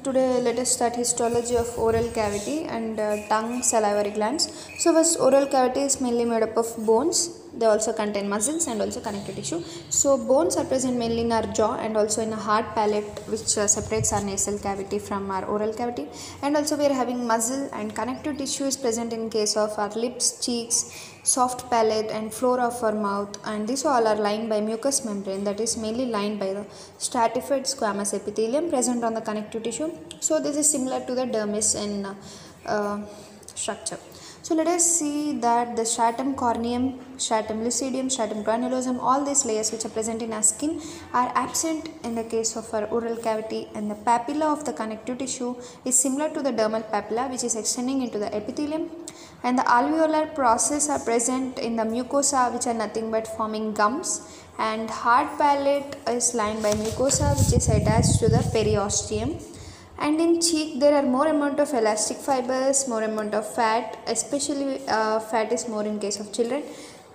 Today let us start histology of oral cavity and tongue salivary glands. So first, oral cavity is mainly made up of bones. They also contain muscles and also connective tissue. So bones are present mainly in our jaw and also in a hard palate, which separates our nasal cavity from our oral cavity. And also we are having muscle and connective tissue is present in case of our lips, cheeks, soft palate and floor of our mouth, and these all are lined by mucous membrane, that is mainly lined by the stratified squamous epithelium present on the connective tissue. So this is similar to the dermis in structure. So let us see that the stratum corneum, stratum lucidum, stratum granulosum, all these layers which are present in our skin are absent in the case of our oral cavity, and the papilla of the connective tissue is similar to the dermal papilla, which is extending into the epithelium, and the alveolar process are present in the mucosa, which are nothing but forming gums, and hard palate is lined by mucosa which is attached to the periosteum. And in cheek there are more amount of elastic fibers, more amount of fat, especially fat is more in case of children.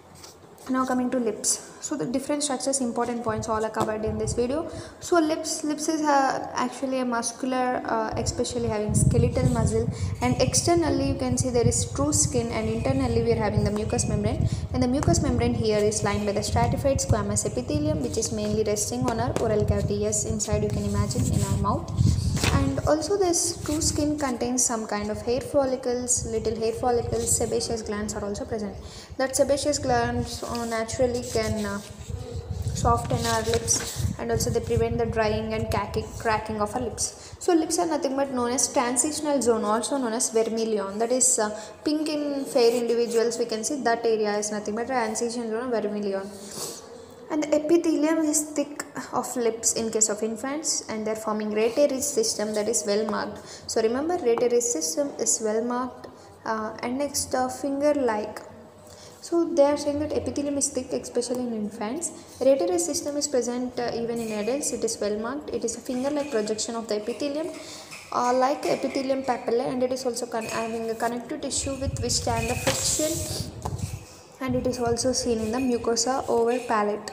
Now coming to lips. So the different structures, important points all are covered in this video. So lips is actually a muscular, especially having skeletal muscle, and externally you can see there is true skin, and internally we are having the mucous membrane, and the mucous membrane here is lined by the stratified squamous epithelium, which is mainly resting on our oral cavity. Yes, inside you can imagine in our mouth. And also this true skin contains some kind of hair follicles, little hair follicles, sebaceous glands are also present. That sebaceous glands naturally can soften our lips, and also they prevent the drying and cracking of our lips. So lips are nothing but known as transitional zone, also known as vermilion, that is pink in fair individuals. We can see that area is nothing but transition zone, vermilion. And the epithelium is thick of lips in case of infants, and they are forming rete ridge system, that is well marked. So remember, rete ridge system is well marked. And next, finger like. So they are saying that epithelium is thick, especially in infants. Rete ridge system is present even in adults. It is well marked. It is a finger like projection of the epithelium, like epithelium papillae, and it is also having a connective tissue with which stand the friction, and it is also seen in the mucosa over palate.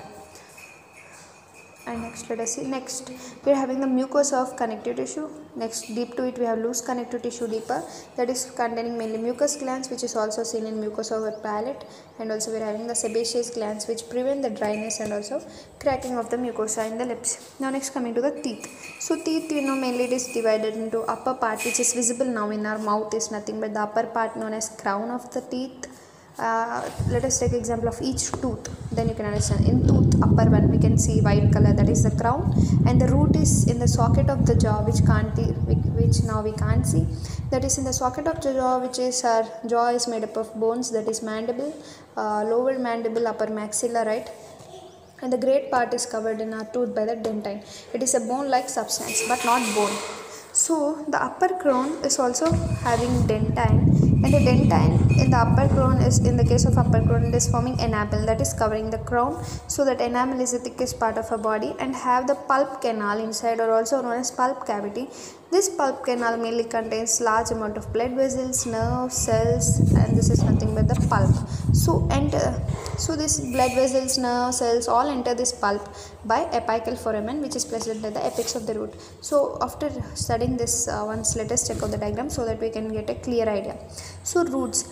And next, let us see. Next, we are having the mucosa of connective tissue. Next, deep to it we have loose connective tissue deeper, that is containing mainly mucous glands, which is also seen in mucosa over palate. And also we are having the sebaceous glands, which prevent the dryness and also cracking of the mucosa in the lips. Now next, coming to the teeth. So teeth, mainly it is divided into upper part, which is visible now in our mouth, is nothing but the upper part known as crown of the teeth. Let us take example of each tooth, then you can understand. In tooth, upper one, we can see white color, that is the crown, and the root is in the socket of the jaw, which now we can't see. That is in the socket of the jaw, which is our jaw is made up of bones, that is mandible, lower mandible, upper maxilla, right? And the great part is covered in our tooth by the dentine. It is a bone like substance but not bone. So the upper crown is also having dentine, and the dentine in the upper crown is, in the case of upper crown, it is forming enamel, that is covering the crown. So that enamel is the thickest part of our body and have the pulp canal inside, or also known as pulp cavity. This pulp canal mainly contains large amount of blood vessels, nerves, cells, and this is nothing but the pulp. So this blood vessels, nerve cells all enter this pulp by apical foramen, which is present at the apex of the root. So after studying this once, let us check out the diagram so that we can get a clear idea. So roots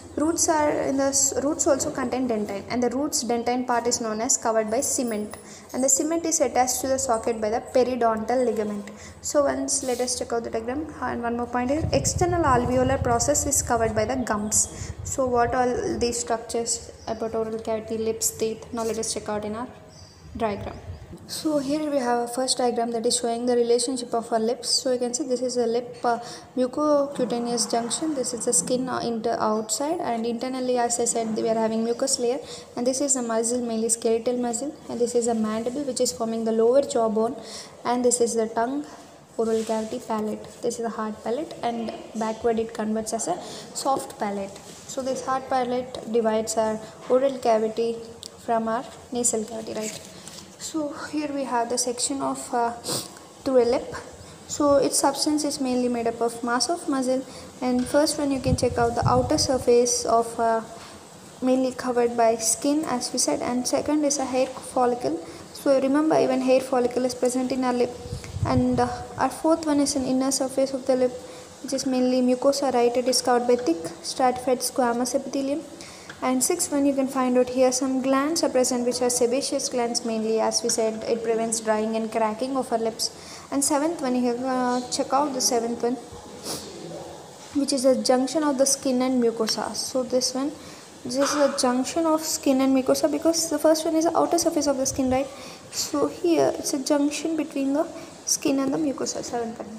also contain dentine, and the roots dentine part is known as covered by cement, and the cement is attached to the socket by the periodontal ligament. So once, let us check out the diagram. And one more point here, external alveolar process is covered by the gums. So what all these structures about oral cavity, lips, teeth, now let us check out in our diagram. So here we have a first diagram that is showing the relationship of our lips. So you can see this is a lip mucocutaneous junction, this is the skin outside, and internally, as I said, we are having mucous layer, and this is a muscle, mainly skeletal muscle, and this is a mandible, which is forming the lower jawbone, and this is the tongue, oral cavity, palate. This is a hard palate, and backward it converts as a soft palate. So this hard palate divides our oral cavity from our nasal cavity, right? So here we have the section of to a lip. So its substance is mainly made up of mass of muscle, and first one you can check out the outer surface of mainly covered by skin, as we said, and second is a hair follicle. So remember, even hair follicle is present in our lip. And our fourth one is an inner surface of the lip, which is mainly mucosa, right? It is covered by thick stratified squamous epithelium. And sixth one, you can find out here some glands are present, which are sebaceous glands mainly. As we said, it prevents drying and cracking of our lips. And seventh one, you can check out the seventh one, which is a junction of the skin and mucosa. So this is a junction of skin and mucosa, because the first one is the outer surface of the skin, right? So here it's a junction between the skin and the mucosa. Seventh one,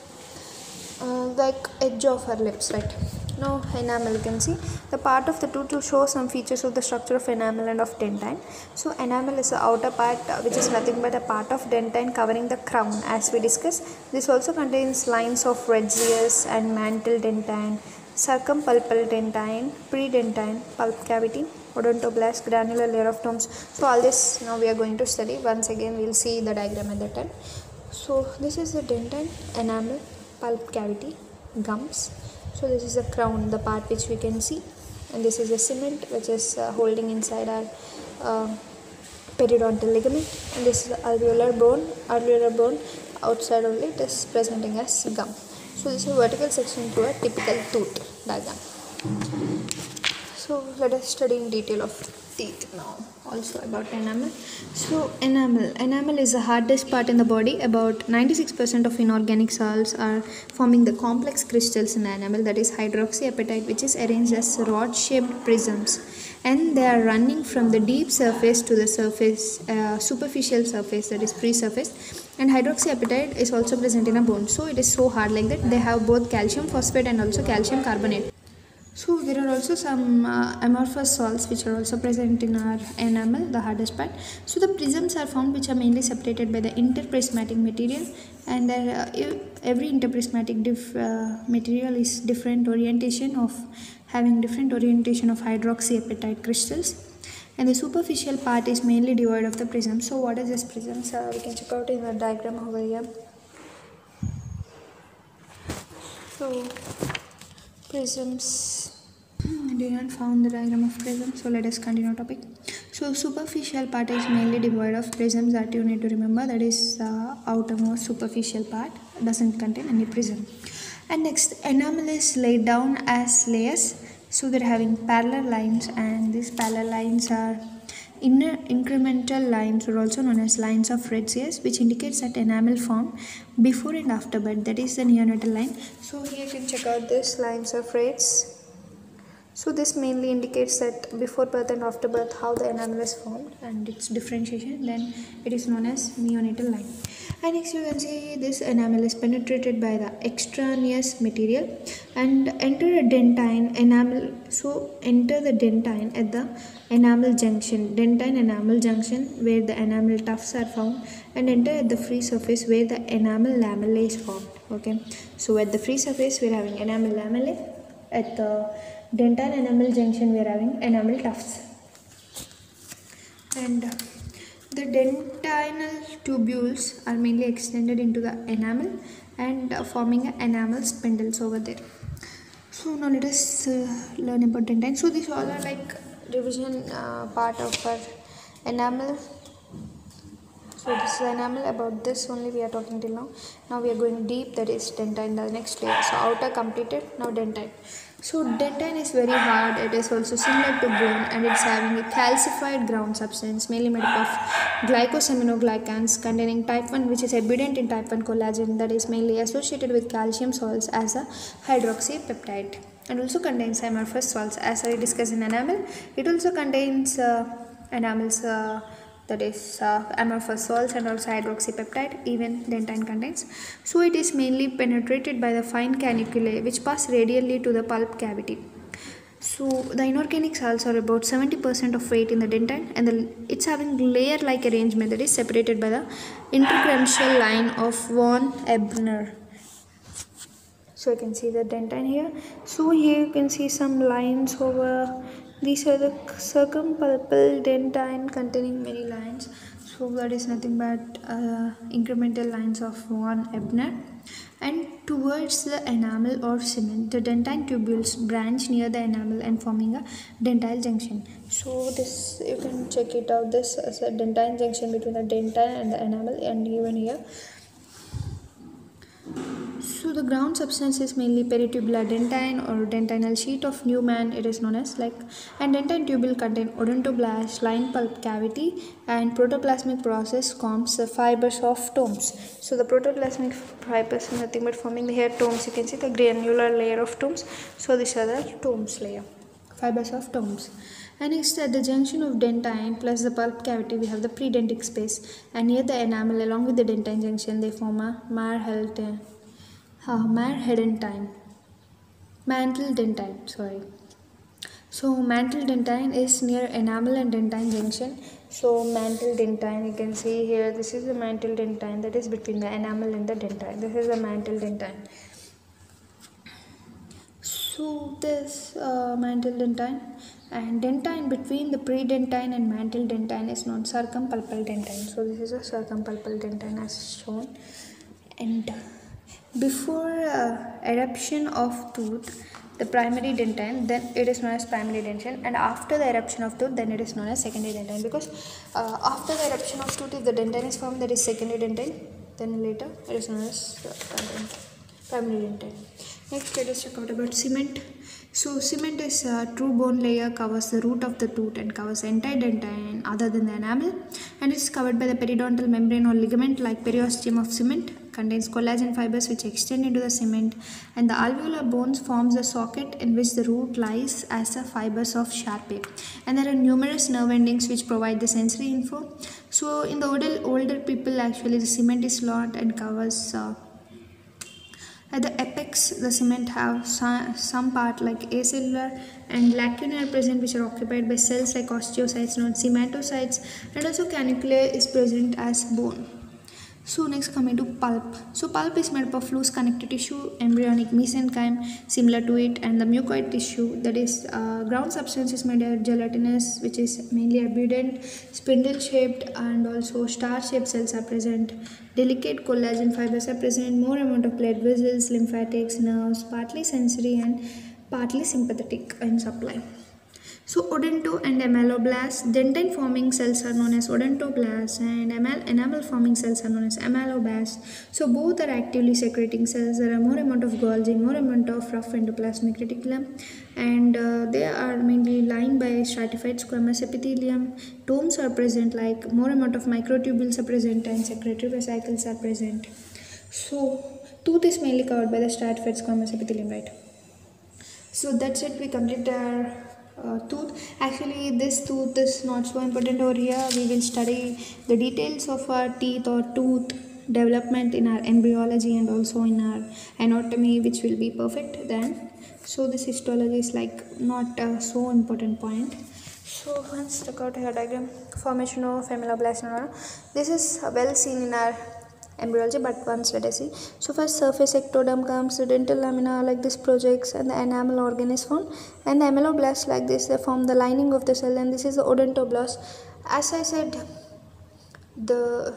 like edge of her lips, right? Now enamel, you can see the part of the tooth to show some features of the structure of enamel and of dentine. So enamel is the outer part, which is nothing but a part of dentine covering the crown, as we discussed. This also contains lines of Retzius and mantle dentine, circumpulpal dentine, predentine, pulp cavity, odontoblast, granular layer of tomes. So all this now we are going to study. Once again we will see the diagram at that time. So this is the dentine, enamel, pulp cavity, gums. So this is the crown, the part which we can see, and this is the cement which is holding inside our periodontal ligament, and this is the alveolar bone outside only, it is presenting as gum. So this is a vertical section to a typical tooth diagram. So let us study in detail of teeth now, also about enamel. So enamel is the hardest part in the body. About 96% of inorganic cells are forming the complex crystals in enamel, that is hydroxyapatite, which is arranged as rod shaped prisms, and they are running from the deep surface to the surface, superficial surface, that is pre-surface. And hydroxyapatite is also present in a bone, so it is so hard like that. They have both calcium phosphate and also calcium carbonate. So there are also some amorphous salts which are also present in our enamel, the hardest part. So the prisms are found, which are mainly separated by the interprismatic material, and every interprismatic material is different orientation of hydroxyapatite crystals, and the superficial part is mainly devoid of the prism. So what is this prisms? We can check out in the diagram over here. So prisms, I did not found the diagram of prism, so let us continue topic. So superficial part is mainly devoid of prisms, that you need to remember, that is the outermost superficial part doesn't contain any prism. And next, enamel is laid down as layers, so they're having parallel lines, and these parallel lines are inner incremental lines, or also known as lines of Retzius, which indicates that enamel formed before and after birth, that is the neonatal line. So here you can check out this lines of Retz. So this mainly indicates that before birth and after birth how the enamel is formed and its differentiation, then it is known as neonatal line. And next you can see this enamel is penetrated by the extraneous material and enter a dentine enamel. So enter the dentine at the enamel junction, dentine enamel junction, where the enamel tufts are found, and enter at the free surface where the enamel lamellae is formed. Okay, so at the free surface we are having enamel lamellae, at the dentine enamel junction we are having enamel tufts, and the dentinal tubules are mainly extended into the enamel and forming enamel spindles over there. So now let us learn about dentine. So these all are like revision part of our enamel. So this is enamel, about this only we are talking till now. Now we are going deep, that is dentine, the next layer. So outer completed, now dentine. So dentine is very hard, it is also similar to bone, and it's having a calcified ground substance mainly made up of glycosaminoglycans containing type 1, which is evident in type 1 collagen, that is mainly associated with calcium salts as a hydroxypeptide, and also contains amorphous salts as I discussed in enamel. It also contains enamel's that is amorphous salts and also hydroxypeptide, even dentine contains. So it is mainly penetrated by the fine caniculae which pass radially to the pulp cavity. So the inorganic cells are about 70% of weight in the dentine, and it's having layer like arrangement, that is separated by the intercranial line of von Ebner. So you can see the dentine here. So here you can see some lines over. These are the circumpulpal dentine containing many lines. So that is nothing but incremental lines of von Ebner. And towards the enamel or cement, the dentine tubules branch near the enamel and forming a dentile junction. So this, you can check it out, this is a dentine junction between the dentine and the enamel, and even here. So the ground substance is mainly peritubular dentine or dentinal sheet of Newman, it is known as like, and dentine tubule contain odontoblast, line pulp cavity, and protoplasmic process forms the fibers of tomes. So the protoplasmic fibers are nothing but forming the hair tomes. You can see the granular layer of tomes. So these are the tomes layer, fibers of tomes. And next, at the junction of dentine plus the pulp cavity, we have the predentic space, and near the enamel along with the dentine junction they form a mantle dentine, sorry. So mantle dentine is near enamel and dentine junction. So mantle dentine, you can see here, this is the mantle dentine, that is between the enamel and the dentine. This is the mantle dentine. So this mantle dentine and dentine between the predentine and mantle dentine is known circumpulpal dentine. So this is a circumpulpal dentine as shown. And before eruption of tooth, the primary dentine, then it is known as primary dentine, and after the eruption of tooth, then it is known as secondary dentine, because after the eruption of tooth, if the dentine is formed, that is secondary dentine, then later it is known as primary dentine. Next, let us talk about cement. So cement is a true bone layer, covers the root of the tooth and covers the entire dentine other than the enamel, and it is covered by the periodontal membrane or ligament like periosteum of cement, contains collagen fibers which extend into the cement, and the alveolar bones forms a socket in which the root lies as the fibers of Sharpei, and there are numerous nerve endings which provide the sensory info. So in the older people, actually the cement is lot and covers at the apex, the cement have some part like acellular and lacunae are present, which are occupied by cells like osteocytes known as hematocytes, and also caniculae is present as bone. So next, coming to pulp. So pulp is made up of loose connective tissue, embryonic mesenchyme similar to it, and the mucoid tissue, that is ground substance is made of gelatinous, which is mainly abundant, spindle shaped, and also star shaped cells are present. Delicate collagen fibers are present, more amount of blood vessels, lymphatics, nerves, partly sensory and partly sympathetic in supply. So odonto and emaloblasts, dentine forming cells are known as odontoblasts, and enamel forming cells are known as emaloblasts. So both are actively secreting cells. There are more amount of Golgi, more amount of rough endoplasmic reticulum, and they are mainly lined by stratified squamous epithelium. Tomes are present, like more amount of microtubules are present, and secretory vesicles are present. So tooth is mainly covered by the stratified squamous epithelium, right? So that's it, we complete our tooth. Actually this tooth is not so important over here. We will study the details of our teeth or tooth development in our embryology and also in our anatomy, which will be perfect then. So this histology is like not a so important point. So once check out here diagram, formation of emeloblast. This is well seen in our embryology, but once let us see. So first surface ectoderm comes, the dental lamina like this projects, and the enamel organ is formed, and the emeloblast like this, they form the lining of the cell, and this is the odontoblast. As I said, the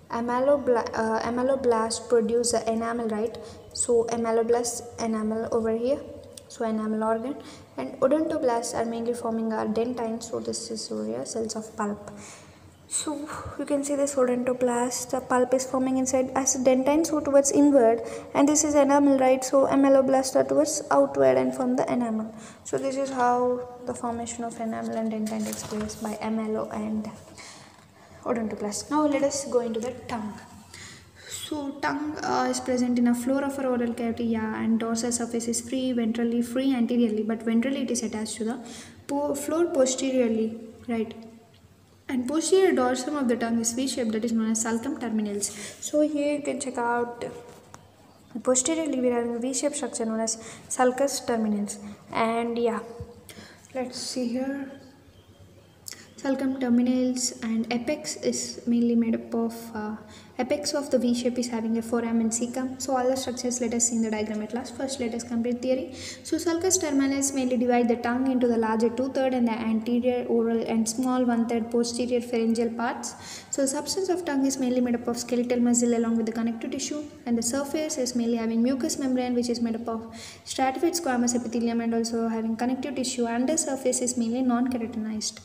emeloblast produce the enamel, right? So emeloblast, enamel over here, so enamel organ, and odontoblasts are mainly forming our dentine. So this is over here cells of pulp. So you can see this odontoblast, the pulp is forming inside as dentine, so towards inward, and this is enamel, right? So emeloblast are towards outward and from the enamel. So this is how the formation of enamel and dentine takes place by emelo and odontoblast. Now let us go into the tongue. So tongue is present in a floor of our oral cavity, yeah, and dorsal surface is free, ventrally free anteriorly, but ventrally it is attached to the floor posteriorly, right? And posterior dorsum of the tongue is V-shaped, that is known as sulcum terminals. So here you can check out posteriorly we are having a V-shaped structure known as sulcus terminals. And yeah, let's see here. Sulcum terminals and apex is mainly made up of apex of the V shape is having a foramen cecum. So all the structures let us see in the diagram at last. First let us complete theory. So sulcus terminals mainly divide the tongue into the larger 2/3 and the anterior oral and small 1/3 posterior pharyngeal parts. So the substance of tongue is mainly made up of skeletal muscle along with the connective tissue, and the surface is mainly having mucous membrane which is made up of stratified squamous epithelium and also having connective tissue. Under surface is mainly non-keratinized.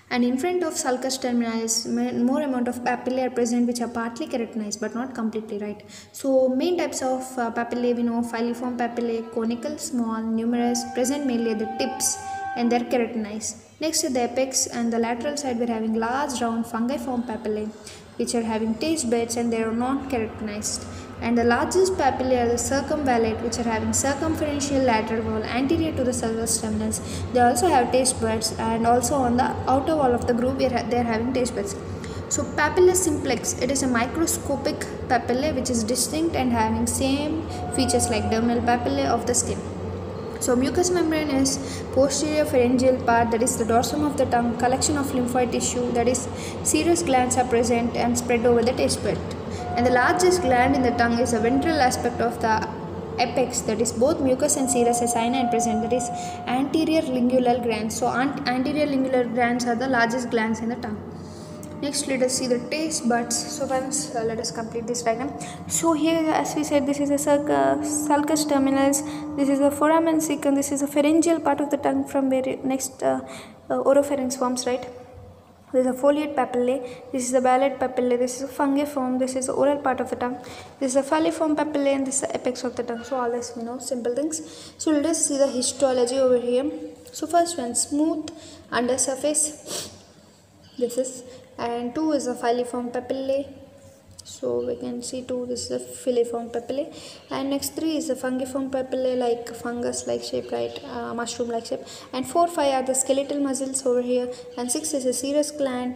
And in front of sulcus terminalis, more amount of papillae are present which are partly keratinized but not completely, right? So main types of papillae we know: filiform papillae, conical, small, numerous, present mainly at the tips, and they're keratinized. Next, at the apex and the lateral side, we're having large round fungiform papillae which are having taste buds and they are not keratinized. And the largest papillae are the circumvallate, which are having circumferential lateral wall anterior to the sulcus terminals. They also have taste buds, and also on the outer wall of the groove they are having taste buds. So papilla simplex, it is a microscopic papillae which is distinct and having same features like dermal papillae of the skin. So mucous membrane is posterior pharyngeal part, that is the dorsum of the tongue, collection of lymphoid tissue, that is serous glands are present and spread over the taste bud. And the largest gland in the tongue is the ventral aspect of the apex, that is both mucus and serous acini and present, that is anterior lingual glands. So anterior lingual glands are the largest glands in the tongue. Next, let us see the taste buds. So once let us complete this diagram. So here, as we said, this is a sulcus terminals, this is the foramen secum, this is the pharyngeal part of the tongue from where next oropharynx forms, right? This is a foliate papillae, this is the ballate papillae, this is a fungiform, this is the oral part of the tongue, this is a filiform papillae, and this is the apex of the tongue. So all this we know, simple things. So let us see the histology over here. So first one, smooth undersurface, this is, and 2 is a filiform papillae. So we can see 2, this is a filiform papillae, and next 3 is the fungiform papillae, like fungus like shape, right, mushroom like shape, and 4, 5 are the skeletal muscles over here, and 6 is a serous gland,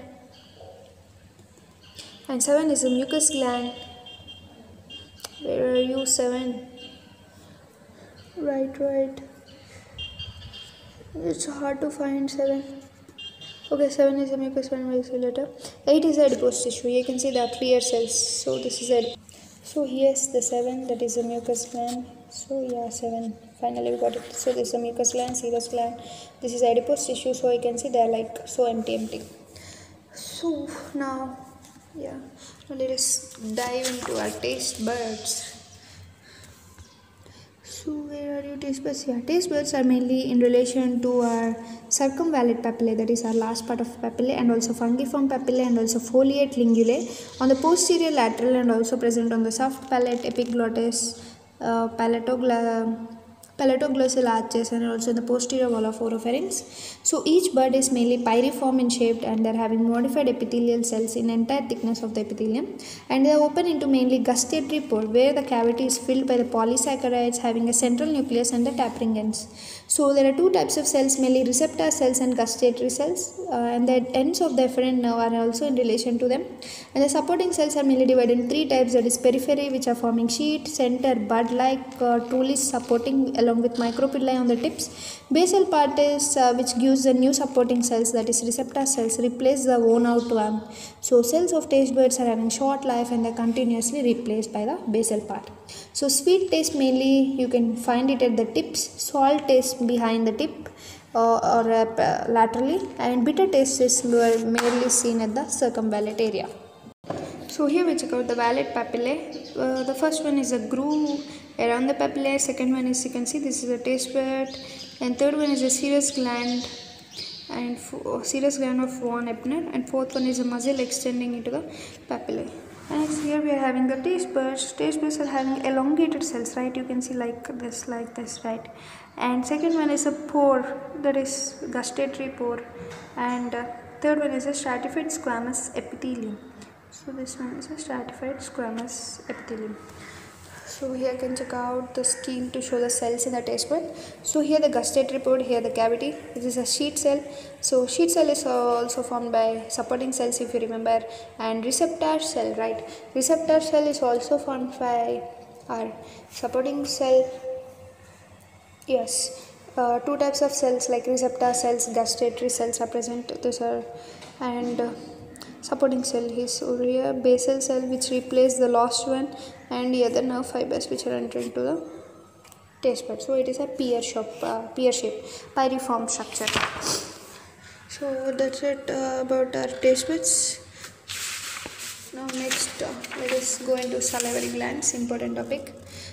and 7 is a mucus gland. Where are you, 7? Right, it's hard to find 7. Okay, 7 is a mucus gland, we'll see later. 8 is adipose tissue. You can see the clear cells. So this is adipose. So here's the 7, that is a mucus gland. So yeah, 7. Finally we got it. So this is a mucus gland, serous gland. This is adipose tissue. So you can see they are like so empty. So now, yeah, now let us dive into our taste buds. So where are you, taste buds? Yeah, taste buds are mainly in relation to our circumvallate papillae, that is our last part of papillae, and also fungiform papillae, and also foliate linguae on the posterior lateral, and also present on the soft palate, epiglottis, palatoglossal arches, and also in the posterior wall of oropharynx. So each bud is mainly pyriform in shape, and they are having modified epithelial cells in entire thickness of the epithelium, and they are open into mainly gustatory pore, where the cavity is filled by the polysaccharides having a central nucleus and the tapering ends. So there are 2 types of cells, mainly receptor cells and gustatory cells, and the ends of the efferent nerve are also in relation to them. And the supporting cells are mainly divided in 3 types, that is periphery, which are forming sheet, center, bud-like, truly supporting along with micropilli on the tips. Basal part is which gives the new supporting cells, that is receptor cells, replace the worn out one. So cells of taste buds are having short life and they are continuously replaced by the basal part. So sweet taste mainly you can find it at the tips, salt taste behind the tip or laterally, and bitter taste is merely seen at the circumvallate area. So here we check out the vallate papillae. The first one is a groove around the papillae, second one is, you can see, this is a taste bud, and third one is a serous gland, and serous gland of von Ebner, and fourth one is a muscle extending into the papillae. And next here we are having the taste buds. Taste buds are having elongated cells, right? You can see like this, right? And second one is a pore, that is gustatory pore, and third one is a stratified squamous epithelium. So this one is a stratified squamous epithelium. So here you can check out the scheme to show the cells in the taste bud. So here the gustatory pore, here the cavity. This is a sheet cell. So sheet cell is also formed by supporting cells, if you remember, and receptor cell, right? Receptor cell is also formed by our supporting cell. Yes, 2 types of cells like receptor cells, gustatory cells are present. These are, and supporting cell is over here, basal cell which replace the lost one, and the other nerve fibers which are entering to the taste bud. So it is a pear shape, pyriform structure. So that's it about our taste buds. Now next let us go into salivary glands, important topic.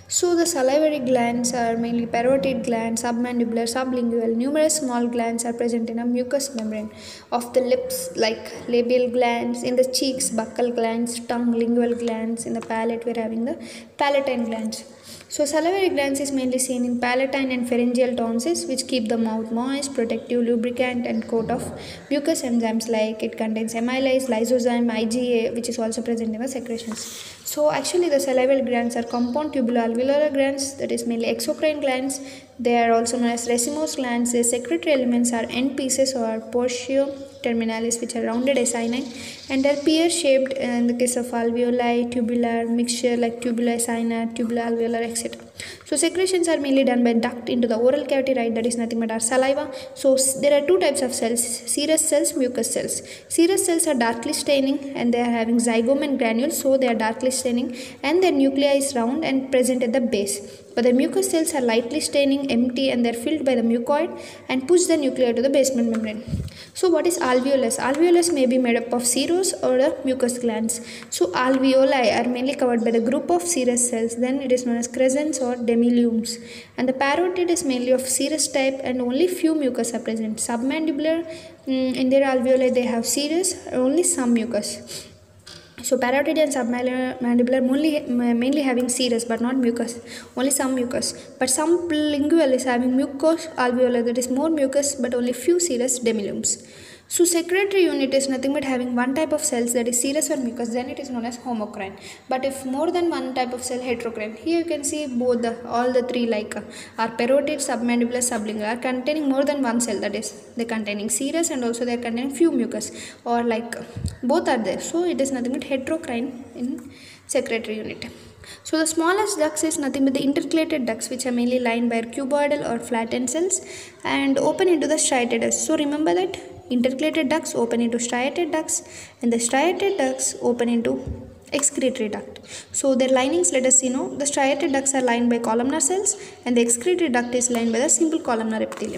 So the salivary glands are mainly parotid glands, submandibular, sublingual. Numerous small glands are present in a mucous membrane of the lips, like labial glands. In the cheeks, buccal glands, tongue, lingual glands. In the palate, we're having the palatine glands. So salivary glands is mainly seen in palatine and pharyngeal tonsils, which keep the mouth moist, protective, lubricant, and coat of mucous enzymes, like it contains amylase, lysozyme, IgA, which is also present in the secretions. So actually the salivary glands are compound tubuloalveolar glands, that is mainly exocrine glands. They are also known as racemose glands. The secretory elements are end pieces or portio terminalis, which are rounded acini, and are pear shaped in the case of alveoli, tubular mixture like tubular acina, tubular alveolar, etc. So secretions are mainly done by duct into the oral cavity, right? That is nothing but our saliva. So there are two types of cells: serous cells, mucous cells. Serous cells are darkly staining and they are having zygome and granules, so they are darkly staining and their nuclei is round and present at the base. But the mucous cells are lightly staining, empty, and they are filled by the mucoid and push the nuclei to the basement membrane. So what is alveolus? Alveolus may be made up of serous or the mucous glands. So alveoli are mainly covered by the group of serous cells. Then it is known as crescents or demilumes. And the parotid is mainly of serous type and only few mucus are present. Submandibular, in their alveoli they have serous, only some mucus. So parotid and submandibular mainly having serous but not mucus, only some mucus. But some lingual is having mucous alveolar, that is more mucus but only few serous demilumes. So secretory unit is nothing but having one type of cells, that is serous or mucus, then it is known as homocrine. But if more than one type of cell, heterocrine. Here you can see both all the three, like are parotid, submandibular, sublingual, are containing more than one cell, that is they containing serous and also they are containing few mucus, or like both are there. So it is nothing but heterocrine in secretory unit. So the smallest ducts is nothing but the intercalated ducts, which are mainly lined by cuboidal or flattened cells and open into the striated ducts. So remember that intercalated ducts open into striated ducts and the striated ducts open into excretory duct. So their linings, let us see now. The striated ducts are lined by columnar cells and the excretory duct is lined by the simple columnar epithelium.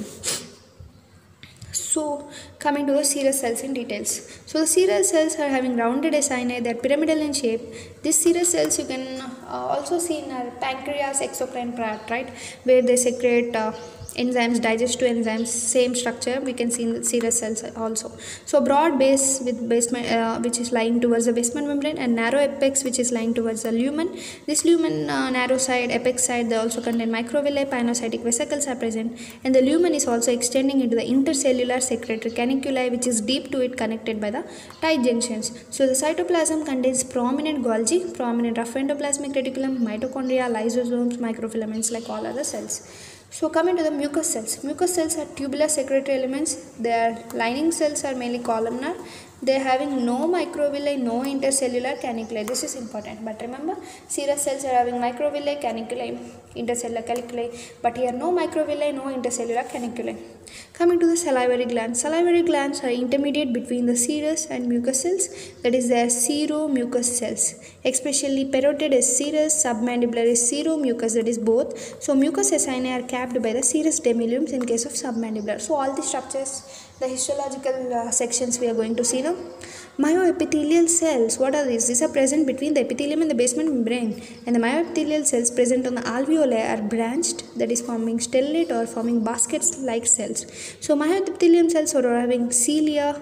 So coming to the serous cells in details. So the serous cells are having rounded acini, they are pyramidal in shape. These serous cells you can also see in our pancreas exocrine part, right, where they secrete enzymes, digestive enzymes, same structure we can see in the serous cells also. So broad base with basement which is lying towards the basement membrane, and narrow apex which is lying towards the lumen. This lumen, narrow side, apex side, they also contain microvilli, pinocytic vesicles are present, and the lumen is also extending into the intercellular secretory caniculi, which is deep to it, connected by the tight junctions. So the cytoplasm contains prominent Golgi, prominent rough endoplasmic reticulum, mitochondria, lysosomes, microfilaments, like all other cells. So coming to the mucous cells. Mucous cells are tubular secretory elements. Their lining cells are mainly columnar. They are having no microvilli, no intercellular caniculi. This is important. But remember, serous cells are having microvilli, caniculi, intercellular caniculi. But here no microvilli, no intercellular caniculi. Coming to the salivary glands. Salivary glands are intermediate between the serous and mucous cells. That is, they are seromucous cells. Especially parotid is serous, submandibular is seromucous, that is both. So mucous acini are capped by the serous demilumes in case of submandibular. So all the structures, the histological sections we are going to see now. Myoepithelial cells, what are these? These are present between the epithelium and the basement membrane, and the myoepithelial cells present on the alveoli are branched, that is forming stellate or forming baskets like cells. So myoepithelium cells are having cilia,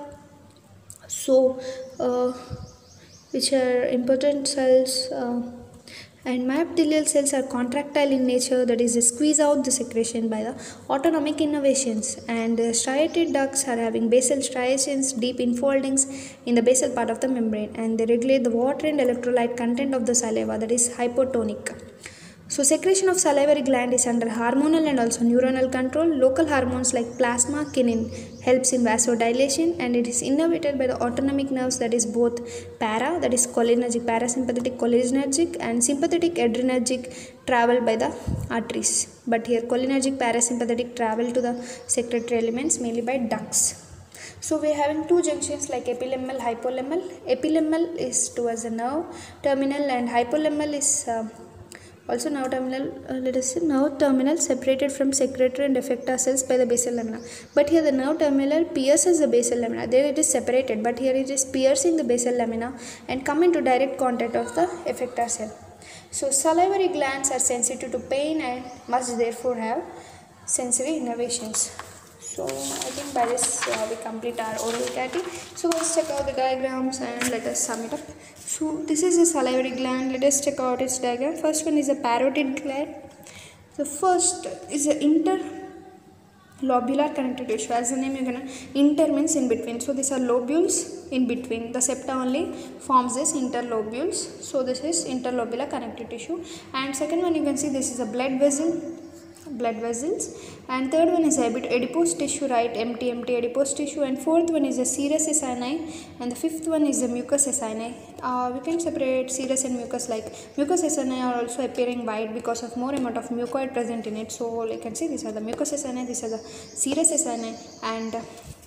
so which are important cells, and myoepithelial cells are contractile in nature, that is they squeeze out the secretion by the autonomic innervations, and the striated ducts are having basal striations, deep infoldings in the basal part of the membrane, and they regulate the water and electrolyte content of the saliva, that is hypotonic. So secretion of salivary gland is under hormonal and also neuronal control. Local hormones like plasma-kinin helps in vasodilation, and it is innervated by the autonomic nerves, that is both para, that is cholinergic, parasympathetic cholinergic, and sympathetic adrenergic travel by the arteries. But here cholinergic, parasympathetic travel to the secretory elements mainly by ducts. So we are having two junctions like epilemmal, hypolemmal. Epilemmal is towards the nerve terminal and hypolemmal is also nerve terminal, let us say nerve terminal separated from secretory and effector cells by the basal lamina. But here the nerve terminal pierces the basal lamina. There it is separated, but here it is piercing the basal lamina and come into direct contact of the effector cell. So salivary glands are sensitive to pain and must therefore have sensory innervations. So I think by this we complete our oral cavity. So let's check out the diagrams and let us sum it up. So this is a salivary gland. Let us check out its diagram. First one is a parotid gland. The first is a interlobular connective tissue. As the name, you're gonna inter means in between. So these are lobules in between. The septa only forms this interlobules. So this is interlobular connective tissue. And second one, you can see this is a blood vessels, and third one is a bit adipose tissue, right? Empty adipose tissue. And fourth one is a serous acini, and the fifth one is a mucous acini. We can separate serous and mucous, like mucous acini are also appearing white because of more amount of mucoid present in it. So you can see these are the mucous acini, these are the serous acini, and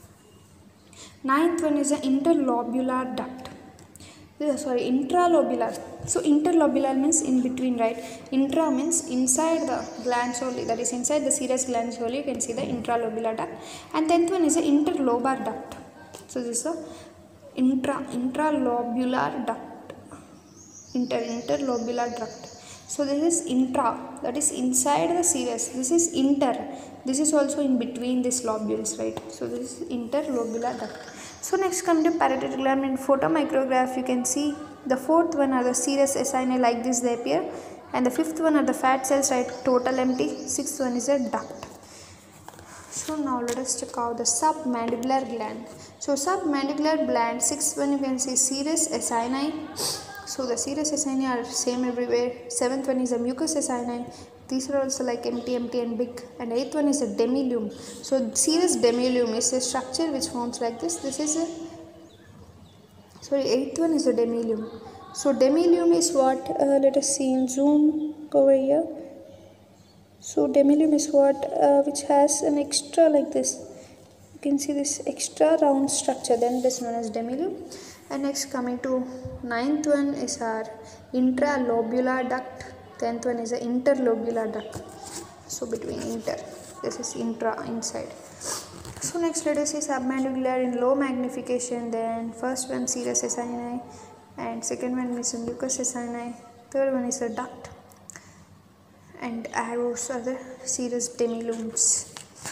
ninth one is the interlobular duct. Intralobular. So interlobular means in between, right? Intra means inside the glands only, that is inside the serous glands only. You can see the intralobular duct. And 10th one is the interlobar duct. So this is the intralobular duct. Interlobular duct. So this is intra, that is inside the serous. This is inter, this is also in between these lobules, right? So this is interlobular duct. So next come to parotid gland. In photomicrograph you can see the fourth one are the serous acini, like this they appear, and the fifth one are the fat cells, right? Total empty. Sixth one is a duct. So now let us check out the submandibular gland. So submandibular gland, sixth one you can see serous acini. So the serous acini are same everywhere. Seventh one is a mucous acini. These are also like empty and big. And eighth one is a demilume. So serous demilume is a structure which forms like this. This is a eighth one is a demilume. So demilume is what? Let us see in zoom over here. So demilume is what? Which has an extra like this. You can see this extra round structure. Then this is known as demilume. And next coming to ninth one is our intralobular duct. 10th one is the interlobular duct. So between inter, this is intra, inside. So next let us see submandibular in low magnification. Then first one serous acini, and second one is a mucous acini, third one is a duct, and arrows are the serous demilumes.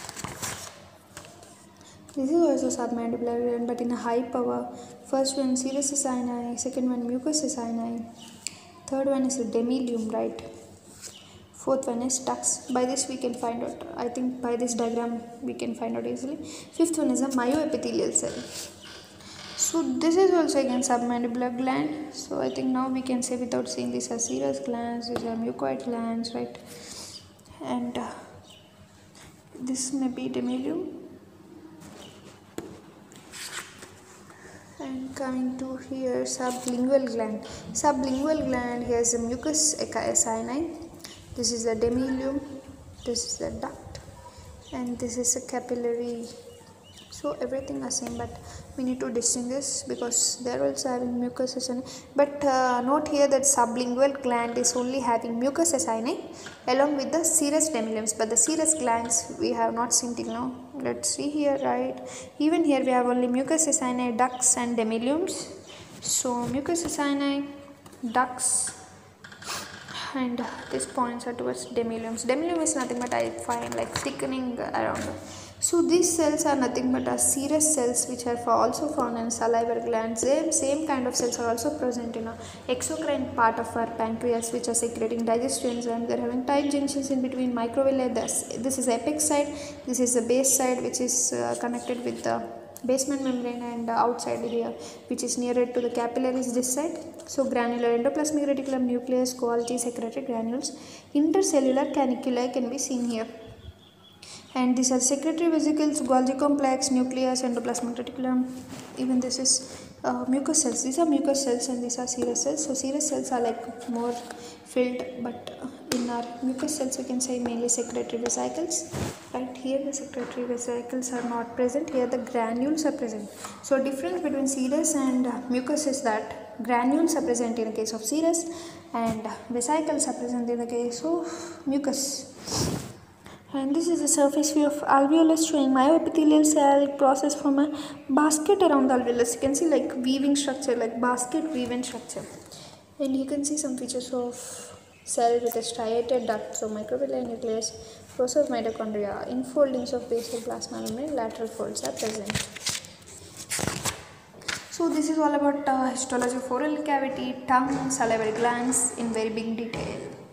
This is also submandibular gland, but in a high power. First one serous acini, second one mucous acini, third one is a demilume, right? Fourth one is ducts. By this we can find out, I think by this diagram we can find out easily. Fifth one is a myoepithelial cell. So this is also again submandibular gland. So I think now we can say without saying these are serous glands, these are mucoid glands, right? And this may be demilume. And coming to here, sublingual gland. Sublingual gland, here is a mucous acini. This is a demilume, this is a duct, and this is a capillary. So everything are same, but we need to distinguish because they are also having mucous acini. But note here that sublingual gland is only having mucous acini along with the serous demilumes, but the serous glands we have not seen till now. Let's see here, right? Even here we have only mucous acini, ducts and demilumes. So mucous acini, ducts, and these points are towards demilumes. Demilume is nothing but I find like thickening around. So these cells are nothing but serous cells which are also found in salivary glands. Same kind of cells are also present in a exocrine part of our pancreas, which are secreting digestive enzymes. They are having tight junctions in between microvilli. This is apex side, this is the base side, which is connected with the basement membrane, and outside here which is nearer to the capillaries this side. So granular endoplasmic reticulum, nucleus, Golgi secretory granules, intercellular caniculi can be seen here. And these are secretory vesicles, Golgi complex, nucleus, endoplasmic reticulum. Even this is mucous cells. These are mucous cells and these are serous cells. So serous cells are like more filled, but in our mucous cells we can say mainly secretory vesicles. Right here the secretory vesicles are not present. Here the granules are present. So difference between serous and mucus is that granules are present in the case of serous and vesicles are present in the case of mucus. And this is the surface view of alveolus showing myoepithelial cell process from a basket around the alveolus. You can see like weaving structure, like basket weaving structure. And you can see some features of cell with a striated duct, so microvilli nucleus, process of mitochondria, infoldings of basal plasma membrane, lateral folds are present. So this is all about histology of oral cavity, tongue, salivary glands in very big detail.